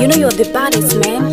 You know you're the baddest, man.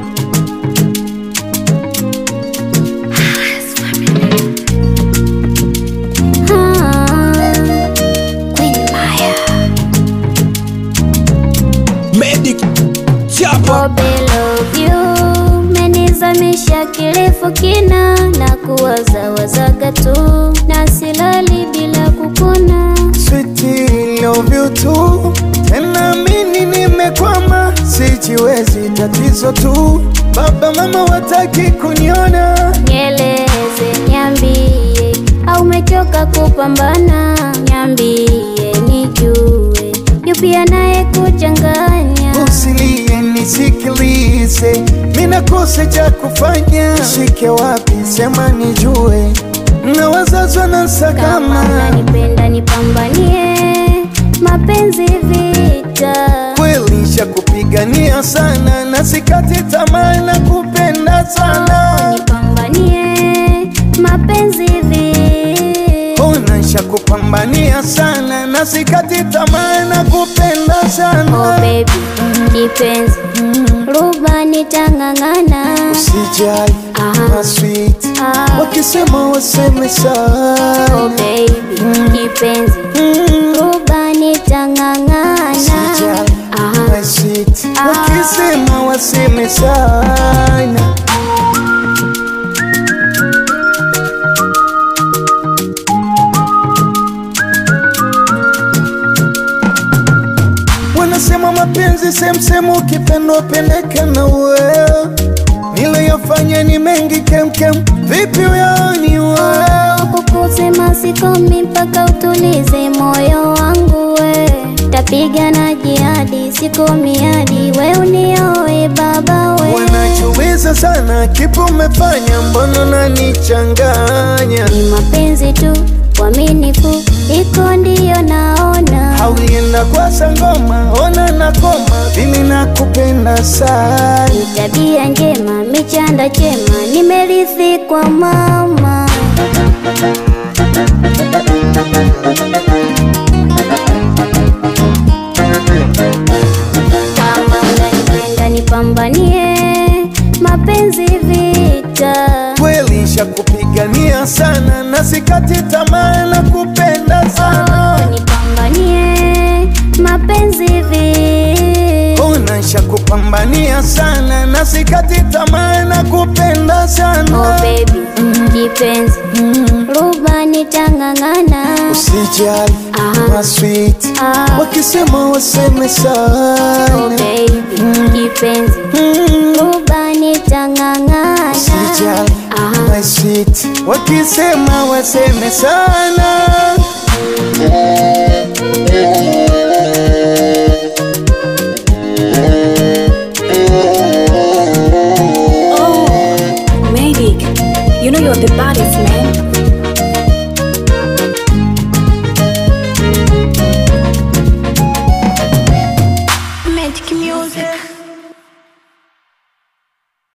I love you, menizamisha kirefu kina na kuwazawazaga tu na silali bila kukuna. Sweetie, love you too. Tena mimi nimekwama, sijiwezi tatizo tu. Baba mama wataki kuniona. Nieleze, niambie, au umechoka kupambana? Niambie, nijue, yupi anaye kuchanganya? Usilie nisikilize, mina kosa cha kufanya. Shike wapi, sema nijue, na wazazi wanasakama. Kama unanipenda nipambanie, mapenzi vita. Kweli shakupigania sana, na sikati tamaa na kupenda sana. Nipambanie, mapenzi vita. Ona shakupambania sana, na sikati tamaa na kupenda sana. Oh baby, kipenzi, ruba nitangangana. Usijali, my sweet, wakisema waseme sana. Oh baby, kipenzi, ruba nitangangana. Usijali, my sweet, wakisema waseme sana. Wanasema mapenzi semu ukipendwa pendeka na wewe. Niliyofanya ni mengi kem, vipi uyaoni wewe? Kukusema sikomi mpaka utulize moyo wangu we. Tapiga na jihadi, sikomi hadi we unioe baba we. Wanachuweza sana, kipo umefanya, mbona unanichanganya? Ni mapenzi tu, uaminifu, iko ndiyo naona. Haulienda kwa sangoma, ona nakoma, vili nakupenda sana. Ni tabia njema, michanda chema, nimerithi kwa mama. Kama unanipenda nipambanie, mapenzi vita. Kweli shakupigania sana, na sikati tamaa na kupenda sana. Nipambanie, mapenzi vita. Ona shakupambania sana, na sikati tamaa na kupenda sana. Oh baby, kipenzi, ruba nitangangana. Usijali, my sweet, wakisema waseme sana. Oh baby, kipenzi, ruba nitangangana. Usijali, my sweet, wakisema waseme sana.